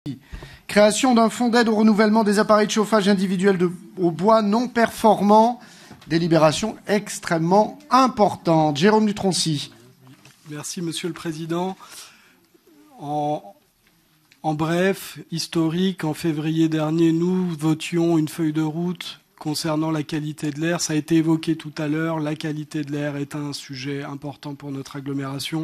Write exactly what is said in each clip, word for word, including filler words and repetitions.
Création d'un fonds d'aide au renouvellement des appareils de chauffage individuels de, au bois non performants. Délibération extrêmement importante. Jérôme Dutroncy. Merci, Monsieur le Président. En, en bref, historique, en février dernier, nous votions une feuille de route concernant la qualité de l'air. Ça a été évoqué tout à l'heure. La qualité de l'air est un sujet important pour notre agglomération.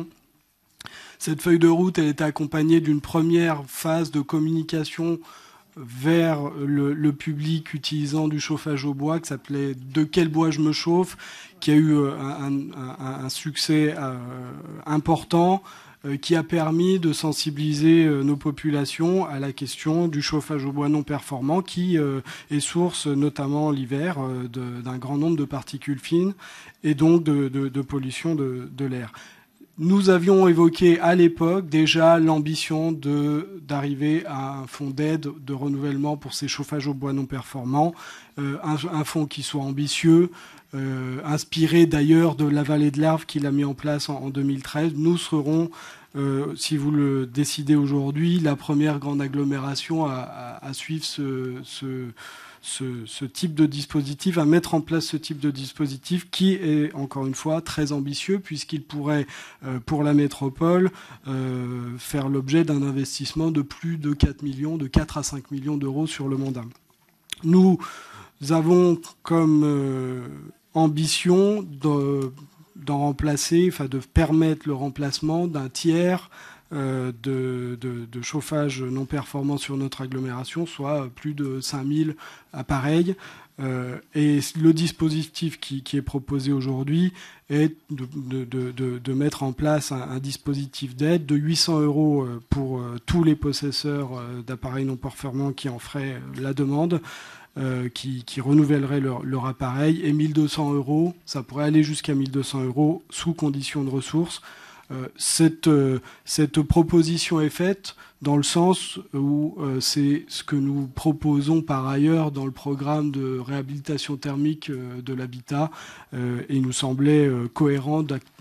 Cette feuille de route, elle était accompagnée d'une première phase de communication vers le, le public utilisant du chauffage au bois, qui s'appelait « De quel bois je me chauffe ?», qui a eu un, un, un succès euh, important, euh, qui a permis de sensibiliser euh, nos populations à la question du chauffage au bois non performant, qui euh, est source, notamment l'hiver, euh, d'un grand nombre de particules fines et donc de, de, de pollution de, de l'air. Nous avions évoqué à l'époque déjà l'ambition de d'arriver à un fonds d'aide de renouvellement pour ces chauffages au bois non performants, euh, un, un fonds qui soit ambitieux, euh, inspiré d'ailleurs de la vallée de l'Arve qu'il a mis en place en, en deux mille treize. Nous serons, euh, si vous le décidez aujourd'hui, la première grande agglomération à, à, à suivre ce, ce Ce, ce type de dispositif, à mettre en place ce type de dispositif qui est, encore une fois, très ambitieux puisqu'il pourrait, euh, pour la métropole, euh, faire l'objet d'un investissement de plus de quatre millions, de quatre à cinq millions d'euros sur le mandat. Nous avons comme euh, ambition de, d'en remplacer, enfin de permettre le remplacement d'un tiers Euh, de, de, de chauffage non performant sur notre agglomération, soit plus de cinq mille appareils. Euh, et le dispositif qui, qui est proposé aujourd'hui est de, de, de, de mettre en place un, un dispositif d'aide de huit cents euros pour euh, tous les possesseurs euh, d'appareils non performants qui en feraient la demande, euh, qui, qui renouvelleraient leur, leur appareil, et mille deux cents euros, ça pourrait aller jusqu'à mille deux cents euros sous condition de ressources. Euh, cette, euh, cette proposition est faite dans le sens où euh, c'est ce que nous proposons par ailleurs dans le programme de réhabilitation thermique euh, de l'habitat, euh, et il nous semblait euh, cohérent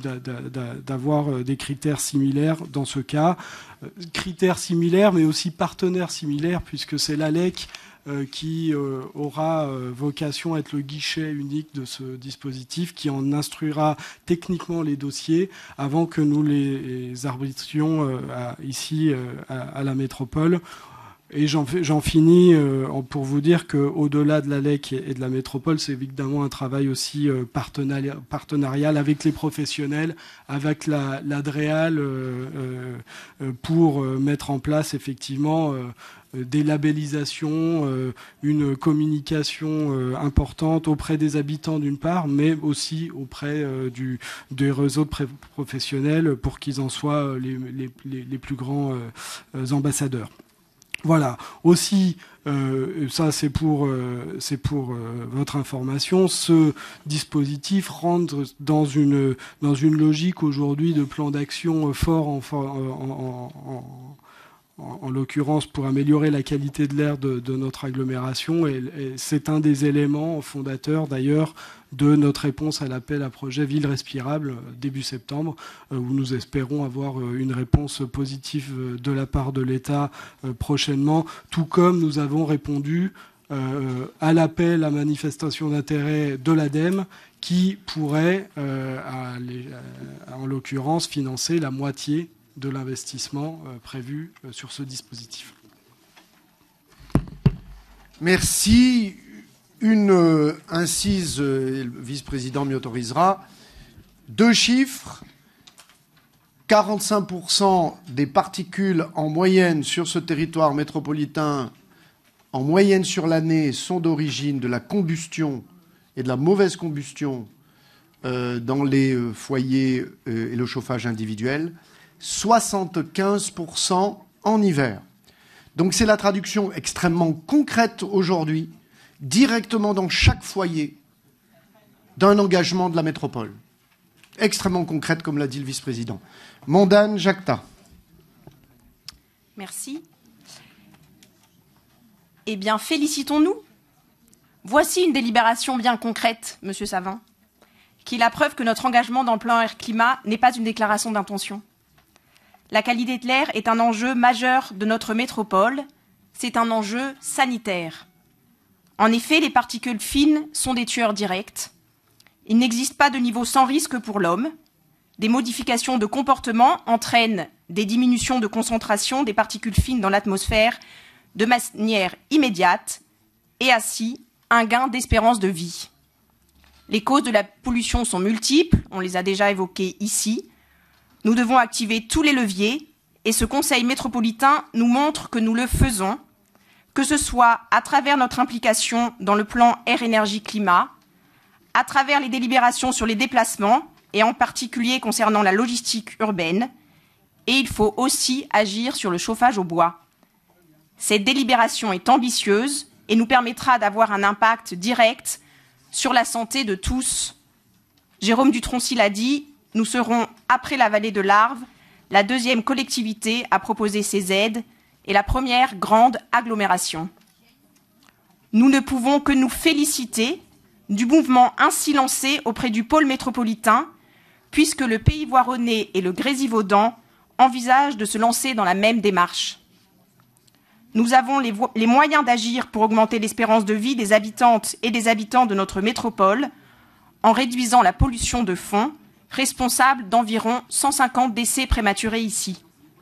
d'avoir des critères similaires dans ce cas. Euh, critères similaires mais aussi partenaires similaires puisque c'est l'ALEC Euh, qui euh, aura euh, vocation à être le guichet unique de ce dispositif, qui en instruira techniquement les dossiers avant que nous les, les arbitrions euh, à, ici euh, à, à la métropole. Et j'en finis euh, pour vous dire qu'au-delà de l'ALEC et de la métropole, c'est évidemment un travail aussi euh, partenarial, partenarial avec les professionnels, avec la, la DREAL, euh, euh, pour euh, mettre en place effectivement euh, des labellisations, euh, une communication euh, importante auprès des habitants d'une part, mais aussi auprès euh, du, des réseaux de professionnels pour qu'ils en soient les, les, les plus grands euh, ambassadeurs. Voilà. Aussi, euh, ça c'est pour, euh, c'est pour euh, votre information, ce dispositif rentre dans une, dans une logique aujourd'hui de plan d'action fort en, en, en, en en, en l'occurrence pour améliorer la qualité de l'air de, de notre agglomération. Et, et c'est un des éléments fondateurs d'ailleurs de notre réponse à l'appel à projet Ville respirable début septembre, euh, où nous espérons avoir euh, une réponse positive euh, de la part de l'État euh, prochainement, tout comme nous avons répondu euh, à l'appel à manifestation d'intérêt de l'ADEME qui pourrait, euh, à les, à, en l'occurrence, financer la moitié de l'investissement euh, prévu euh, sur ce dispositif. Merci. Une euh, incise, euh, le vice-président m'y autorisera. Deux chiffres. quarante-cinq pour cent des particules en moyenne sur ce territoire métropolitain, en moyenne sur l'année, sont d'origine de la combustion et de la mauvaise combustion euh, dans les euh, foyers euh, et le chauffage individuel. soixante-quinze pour cent en hiver. Donc c'est la traduction extrêmement concrète aujourd'hui, directement dans chaque foyer, d'un engagement de la métropole. Extrêmement concrète, comme l'a dit le vice-président. Mondane Jacta. Merci. Eh bien, félicitons-nous. Voici une délibération bien concrète, Monsieur Savin, qui est la preuve que notre engagement dans le plan air-climat n'est pas une déclaration d'intention. la qualité de l'air est un enjeu majeur de notre métropole. C'est un enjeu sanitaire. En effet, les particules fines sont des tueurs directs. Il n'existe pas de niveau sans risque pour l'homme. Des modifications de comportement entraînent des diminutions de concentration des particules fines dans l'atmosphère de manière immédiate et ainsi un gain d'espérance de vie. Les causes de la pollution sont multiples, on les a déjà évoquées ici. Nous devons activer tous les leviers et ce Conseil métropolitain nous montre que nous le faisons, que ce soit à travers notre implication dans le plan air-énergie-climat, à travers les délibérations sur les déplacements et en particulier concernant la logistique urbaine, et il faut aussi agir sur le chauffage au bois. Cette délibération est ambitieuse et nous permettra d'avoir un impact direct sur la santé de tous. Jérôme Dutroncy l'a dit, nous serons, après la vallée de l'Arve, la deuxième collectivité à proposer ces aides et la première grande agglomération. Nous ne pouvons que nous féliciter du mouvement ainsi lancé auprès du pôle métropolitain, puisque le Pays Voironnais et le Grésivaudan envisagent de se lancer dans la même démarche. Nous avons les, les moyens d'agir pour augmenter l'espérance de vie des habitantes et des habitants de notre métropole en réduisant la pollution de fond, responsable d'environ cent cinquante décès prématurés ici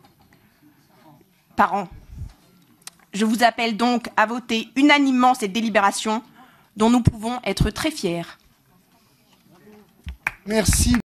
par an. Je vous appelle donc à voter unanimement cette délibération dont nous pouvons être très fiers. Merci.